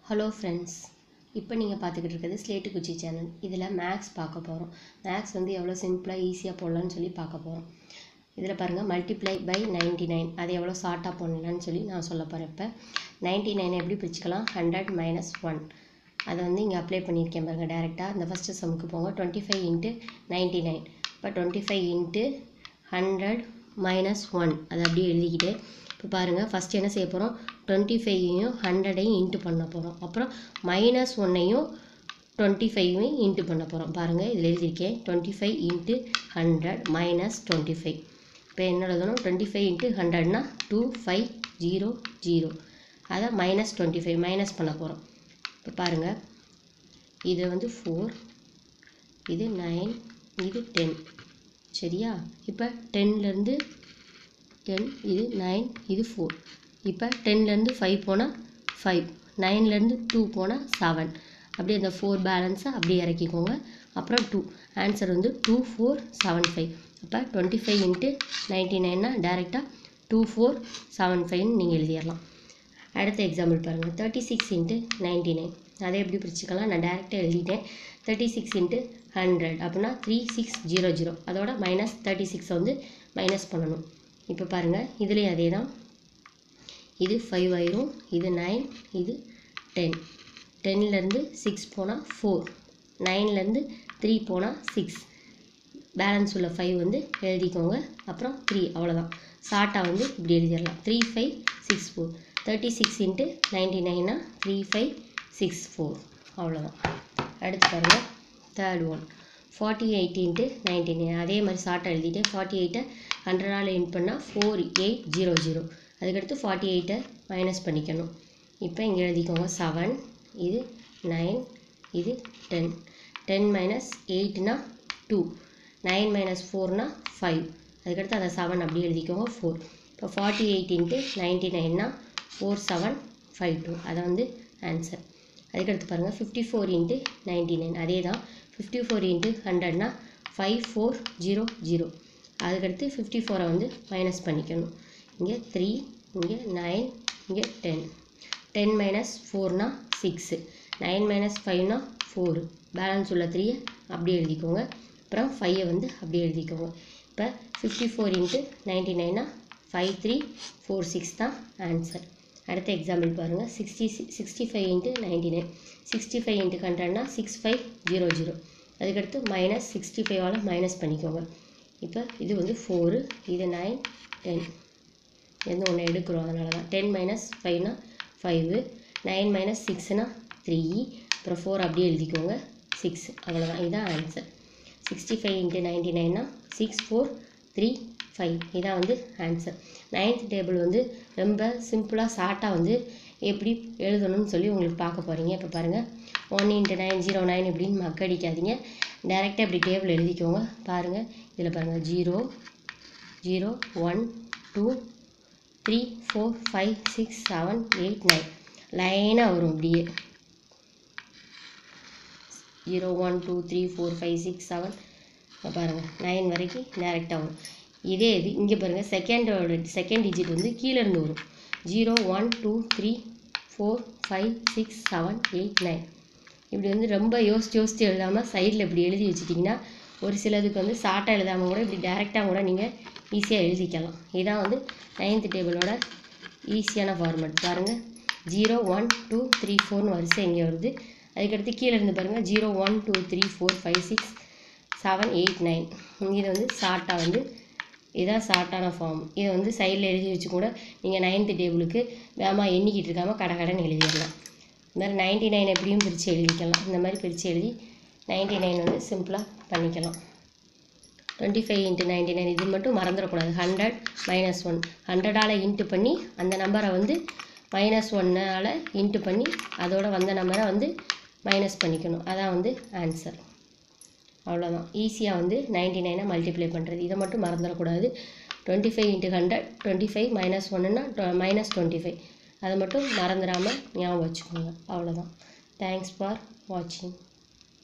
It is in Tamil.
ஹலோ ஃப்ரெண்ட்ஸ், இப்போ நீங்கள் பார்த்துக்கிட்டு இருக்கிறது ஸ்லேட்டு குச்சி சேனல். இதில் மேக்ஸ் பார்க்க போகிறோம். மேக்ஸ் எவ்வளோ சிம்பிளாக ஈஸியாக போடலான்னு சொல்லி பார்க்க போகிறோம். இதில் பாருங்கள், மல்டிப்ளை பை 99 அதை எவ்வளோ ஷார்ட்டாக போடலான்னு சொல்லி நான் சொல்ல போகிறேன். இப்போ 99 எப்படி பிரிச்சுக்கலாம்? 100 - 1 அதை இங்கே அப்ளை பண்ணியிருக்கேன் பாருங்கள். டேரெக்டாக இந்த ஃபஸ்ட்டு சம்முக்கு போங்க. 25 × 99. இப்போ 25 × 100 - 1 அதை அப்படியே எழுதிக்கிட்டு இப்போ பாருங்கள், ஃபஸ்ட்டு என்ன செய்ய போகிறோம்? 25யும் 100ஐயும் இன்ட்டு பண்ண போகிறோம். அப்புறம் -1ஐயும் 25ஐயும் இன்ட்டு பண்ண போகிறோம். பாருங்கள், இதில் எழுதியிருக்கேன் 25 × 100 - 25. இப்போ என்ன எழுதணும்? 25 × 100னா 2500. அதை -25 மைனஸ் பண்ண போகிறோம். இப்போ பாருங்கள், இது 4, இது 9, இது 10. சரியா? இப்போ 10லேருந்து 10, இது 9, இது 4. இப்போ 10லேருந்து 5 போனால் 5, 9லேருந்து 2 போனால் 7. அப்படியே அந்த 4 பேலன்ஸை அப்படியே இறக்கிக்கோங்க. அப்புறம் 2 ஆன்சர் 2475. அப்போ 25 × 99னா டேரெக்டாக 2475 நீங்கள் எழுதிடலாம். அடுத்த எக்ஸாம்பிள் பாருங்கள். 36 × 99 அதை எப்படி பிரிச்சுக்கலாம்? நான் டேரெக்டாக எழுதிட்டேன். 36 × 100 அப்படின்னா 3600. அதோட -36 மைனஸ் பண்ணணும். இப்போ பாருங்கள், இதுலேயும் அதே தான். இது 5 ஆயிரும், இது 9, இது 10. 10லேருந்து 6 போனால் 4, 9லேருந்து 3 போனால் 6. பேலன்ஸ் உள்ள 5 எழுதிக்கோங்க. அப்புறம் 3, அவ்வளோதான். ஷார்ட்டாக இப்படி எழுதிடலாம். 3564. 36 × 99னா 3564. அவ்வளோதான். அடுத்து பாருங்கள், தேர்ட் ஒன் 48 × 99 அதே மாதிரி ஷார்ட்டாக எழுதிட்டேன். 48ஐ 100ஆல் இன்ட் பண்ணால் 4800. அதுக்கடுத்து 48ஐ மைனஸ் பண்ணிக்கணும். இப்போ இங்கே எழுதிக்கோங்க 7, இது 9, இது 10. 10 - 8னா 2, 9 - 4னா 5. அதுக்கடுத்து அதை 7 அப்படியே எழுதிக்கோங்க 4. இப்போ 48 × 99னா 4752. அதை ஆன்சர். அதுக்கடுத்து பாருங்கள், 54 × 99 அதே தான். 54 × 100னா 5400. அதுக்கடுத்து 54ஐ மைனஸ் பண்ணிக்கணும். இங்கே 3, இங்கே 9, இங்கே 10. 10 - 4னா 6, 9 - 5னா 4. பேலன்ஸ் உள்ள 3ஐ அப்படியே எழுதிக்கோங்க. அப்புறம் 5ஐ அப்படியே எழுதிக்கோங்க. இப்போ 54 × 99னா 5346 தான் ஆன்சர். அடுத்த எக்ஸாம்பிள் பாருங்கள். 65 × 99 65 × 100னா 6500. அதுக்கடுத்து -65ஆல் மைனஸ் பண்ணிக்கோங்க. இப்போ இது 4, இது 9, 10. ஒன்று எடுக்கிறோம், அதனால தான். 10 - 5னா 5, 9 - 6னா 3. அப்புறம் 4 அப்படியே எழுதிக்கோங்க 6. அவ்வளோதான். இதுதான் ஆன்சர். 65 × 99னா 6435. இதான் ஆன்சர். 9th டேபிள் ரொம்ப சிம்பிளாக ஷார்ட்டாக எப்படி எழுதணும்னு சொல்லி உங்களுக்கு பார்க்க போகிறீங்க. இப்போ பாருங்கள், 1 × 909 இப்படின்னு மக்கடிக்காதீங்க. டேரெக்டாக இப்படி டேபிள் எழுதிக்கோங்க. பாருங்கள், இதில் பாருங்கள் 0 0 1 2 3 4 5 6 7 8 9 லைனாக வரும். இப்படியே 0 1 2 3 4 5 6 7 பாருங்கள் 9 வரைக்கும் டேரெக்டாக வரும். இதே இது இங்கே பாருங்கள், செகண்ட் டிஜிட் கீழே இருந்து வரும். 0 1 2 3 4 5 6 7 8 9 இப்படி ரொம்ப யோசித்து எழுதாமல் சைடில் இப்படி எழுதி வச்சிட்டிங்கன்னா ஒரு சிலதுக்கு ஷார்ட்டாக எழுதாமல் கூட இப்படி டேரெக்டாக கூட நீங்கள் ஈஸியாக எழுதிக்கலாம். இதான் 9th டேபிளோட ஈஸியான ஃபார்மேட். பாருங்கள், 0 1 2 3 4ன்னு வரிசை இங்கே வருது. அதுக்கடுத்து கீழே இருந்து பாருங்கள் 0 1 2 3 4 5 6 7 8 9. இது ஷார்ட்டாக இதுதான் ஷார்ட்டான ஃபார்ம். இதை சைடில் எழுதி வச்சு கூட நீங்கள் 9th டேபிளுக்கு வேகமாக எண்ணிக்கிட்டு இருக்காமல் கடகடன்னு எழுதிடலாம். இந்த மாதிரி 99 எப்படியும் பிரித்து எழுதிக்கலாம். இந்த மாதிரி பிரித்து எழுதி 99 சிம்பிளாக பண்ணிக்கலாம். 25 × 99 இது மட்டும் மறந்துடக்கூடாது. 100 - 1 100ஆல் இன்ட்டு பண்ணி அந்த நம்பரை -1ஆல் இன்ட்டு பண்ணி அதோட வந்த நம்பரை மைனஸ் பண்ணிக்கணும். அதான் ஆன்சர். அவ்வளோதான். ஈஸியாக 99ஐ மல்டிப்ளை பண்ணுறது. இதை மட்டும் மறந்துடக்கூடாது. 25 × 100 25 - 1ன்னா -25. அதை மட்டும் மறந்துடாமல் ஞாபகம் வச்சுக்கோங்க. அவ்வளோதான். தேங்க்ஸ் ஃபார் வாட்சிங்.